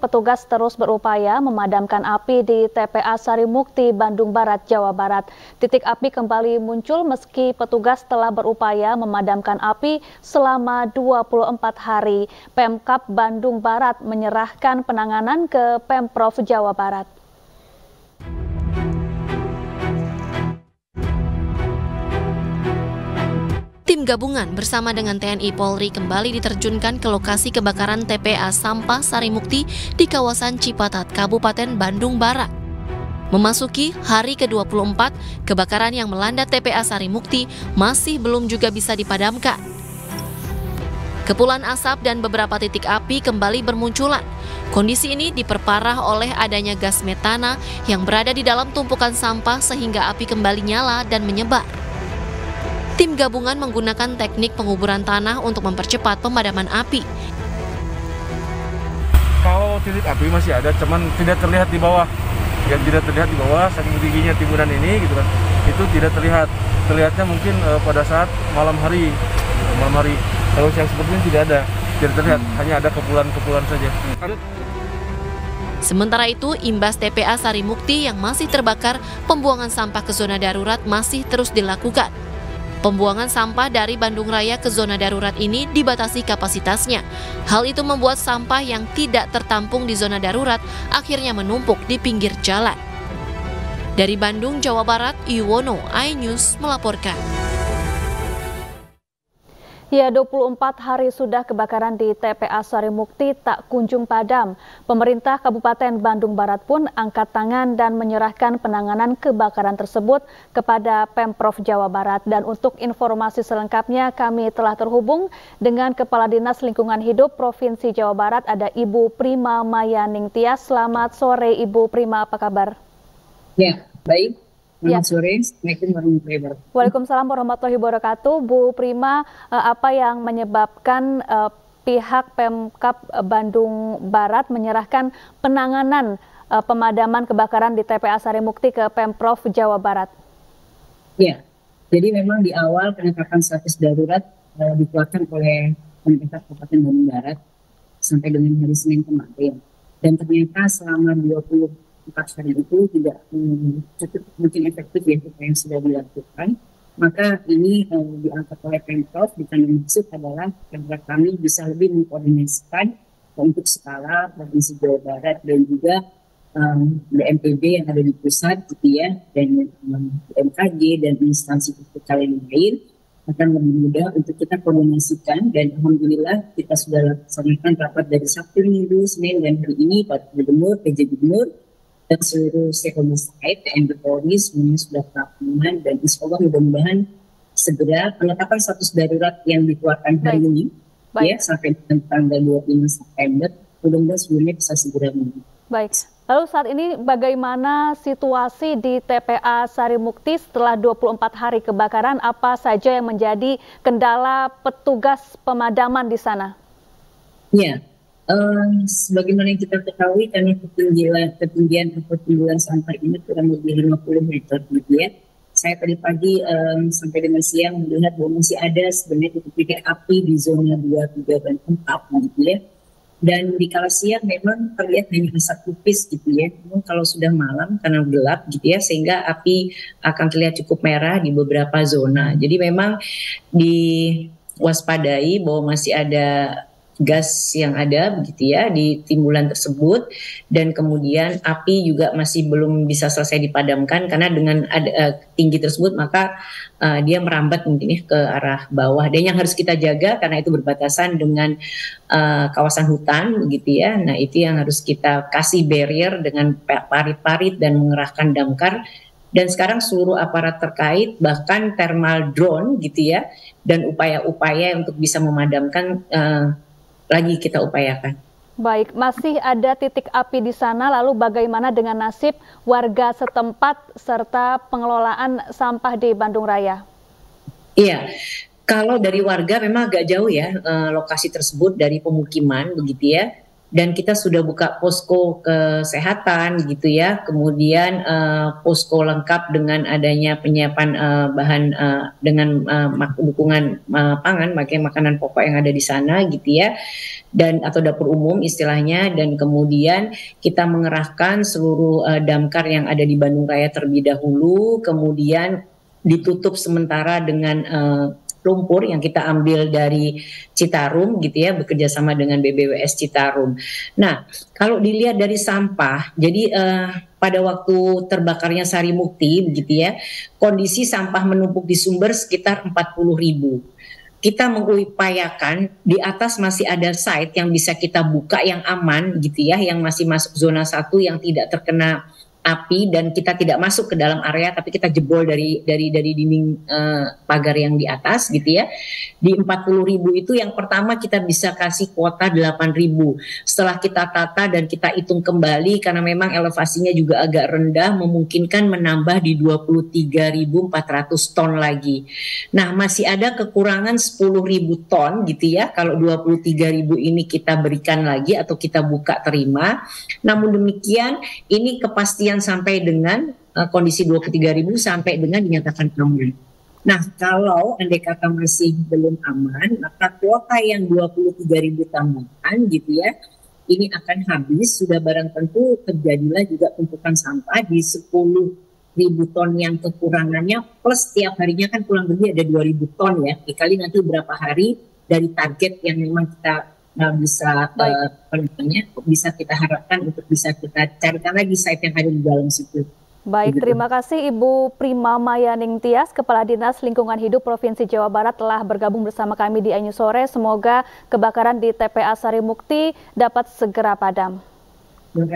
Petugas terus berupaya memadamkan api di TPA Sarimukti, Bandung Barat, Jawa Barat. Titik api kembali muncul meski petugas telah berupaya memadamkan api selama 24 hari. Pemkab Bandung Barat menyerahkan penanganan ke Pemprov Jawa Barat. Tim gabungan bersama dengan TNI Polri kembali diterjunkan ke lokasi kebakaran TPA Sampah Sarimukti di kawasan Cipatat, Kabupaten Bandung Barat. Memasuki hari ke-24, kebakaran yang melanda TPA Sarimukti masih belum juga bisa dipadamkan. Kepulan asap dan beberapa titik api kembali bermunculan. Kondisi ini diperparah oleh adanya gas metana yang berada di dalam tumpukan sampah sehingga api kembali nyala dan menyebar. Tim gabungan menggunakan teknik penguburan tanah untuk mempercepat pemadaman api. Kalau titik api masih ada, cuman tidak terlihat di bawah. Yang tidak terlihat di bawah, saking tingginya timbunan ini, gitu kan, itu tidak terlihat. Terlihatnya mungkin pada saat malam hari. Kalau siang seperti ini tidak terlihat, hanya ada kepulan-kepulan saja. Sementara itu, imbas TPA Sarimukti yang masih terbakar, pembuangan sampah ke zona darurat masih terus dilakukan. Pembuangan sampah dari Bandung Raya ke zona darurat ini dibatasi kapasitasnya. Hal itu membuat sampah yang tidak tertampung di zona darurat akhirnya menumpuk di pinggir jalan. Dari Bandung, Jawa Barat, Yuwono, iNews melaporkan. Ya, 24 hari sudah kebakaran di TPA Sarimukti tak kunjung padam. Pemerintah Kabupaten Bandung Barat pun angkat tangan dan menyerahkan penanganan kebakaran tersebut kepada Pemprov Jawa Barat. Dan untuk informasi selengkapnya kami telah terhubung dengan Kepala Dinas Lingkungan Hidup Provinsi Jawa Barat, ada Ibu Prima Mayaning Tias. Selamat sore Ibu Prima, apa kabar? Ya, baik. Selamat sore, Assalamualaikum warahmatullahi wabarakatuh. Waalaikumsalam warahmatullahi wabarakatuh. Bu Prima, apa yang menyebabkan pihak Pemkab Bandung Barat menyerahkan penanganan pemadaman kebakaran di TPA Sarimukti ke Pemprov Jawa Barat? Ya, jadi memang di awal penetapan status darurat dikeluarkan oleh pemerintah Kabupaten Bandung Barat sampai dengan hari Senin kemarin. Dan ternyata selama 24 hari itu tidak cukup mungkin efektif ya apa yang sudah dilakukan, maka ini diangkat oleh Pemprov. Bukan yang maksud adalah Pemprov kami bisa lebih mengkoordinasikan untuk skala Provinsi Jawa Barat dan juga BNPB yang ada di pusat gitu ya, dan BMKG dan instansi terkait yang lain akan lebih mudah untuk kita koordinasikan. Dan alhamdulillah kita sudah laksanakan rapat dari Sabtu, Minggu, Senin dan hari ini Pak Gubernur, PJ Gubernur dan seluruh stakeholder terkait, TNI Polri semuanya sudah terangkan, dan insya Allah mudah-mudahan segera penetapan status darurat yang dikeluarkan hari ini ya sampai tanggal 25 September mudah-mudahan sebelumnya bisa segera menuju. Baik. Lalu saat ini bagaimana situasi di TPA Sarimukti setelah 24 hari kebakaran? Apa saja yang menjadi kendala petugas pemadaman di sana? Ya. Sebagaimana yang kita ketahui, karena ketinggian atau timbulan sampah ini kurang lebih 50 meter gitu ya. Saya tadi pagi sampai dengan siang melihat bahwa masih ada sebenarnya titik api di zona 2, 3, dan 4 gitu ya. Dan di kala siang memang terlihat hanya asap tipis gitu ya. Namun kalau sudah malam karena gelap gitu ya, sehingga api akan terlihat cukup merah di beberapa zona. Jadi memang diwaspadai bahwa masih ada gas yang ada begitu ya di timbulan tersebut, dan kemudian api juga masih belum bisa selesai dipadamkan karena dengan tinggi tersebut maka dia merambat mungkin ya ke arah bawah, dan yang harus kita jaga karena itu berbatasan dengan kawasan hutan begitu ya. Nah itu yang harus kita kasih barrier dengan parit-parit dan mengerahkan damkar, dan sekarang seluruh aparat terkait bahkan thermal drone gitu ya, dan upaya-upaya untuk bisa memadamkan lagi kita upayakan. Baik, masih ada titik api di sana, lalu bagaimana dengan nasib warga setempat serta pengelolaan sampah di Bandung Raya? Iya, kalau dari warga memang agak jauh ya lokasi tersebut dari pemukiman begitu ya. dan kita sudah buka posko kesehatan gitu ya, kemudian posko lengkap dengan adanya penyiapan bahan dengan dukungan pangan, makanya makanan pokok yang ada di sana gitu ya, dan atau dapur umum istilahnya, dan kemudian kita mengerahkan seluruh damkar yang ada di Bandung Raya terlebih dahulu, kemudian ditutup sementara dengan lumpur yang kita ambil dari Citarum gitu ya, bekerja sama dengan BBWS Citarum. Nah, kalau dilihat dari sampah, jadi pada waktu terbakarnya Sarimukti begitu ya, kondisi sampah menumpuk di sumber sekitar 40.000. Kita mengupayakan di atas masih ada site yang bisa kita buka yang aman gitu ya, yang masih masuk zona 1 yang tidak terkena api dan kita tidak masuk ke dalam area tapi kita jebol dari dinding pagar yang di atas gitu ya. Di 40.000 itu yang pertama kita bisa kasih kuota 8.000. Setelah kita tata dan kita hitung kembali karena memang elevasinya juga agak rendah, memungkinkan menambah di 23.400 ton lagi. Nah, masih ada kekurangan 10.000 ton gitu ya. Kalau 23.000 ini kita berikan lagi atau kita buka terima. Namun demikian ini kepastian sampai dengan kondisi 23.000 sampai dengan dinyatakan aman. Nah, kalau andai kata masih belum aman, maka kuota yang 23.000 tambahan gitu ya, ini akan habis, sudah barang tentu terjadilah juga tumpukan sampah di 10.000 ton yang kekurangannya, plus setiap harinya kan kurang lebih ada 2.000 ton ya, dikali nanti berapa hari dari target yang memang kita bisa kita harapkan untuk bisa kita carikan lagi site yang ada di dalam situ. Baik, terima kasih Ibu Prima Mayaning Tias, Kepala Dinas Lingkungan Hidup Provinsi Jawa Barat telah bergabung bersama kami di Anyu Sore. Semoga kebakaran di TPA Sarimukti dapat segera padam.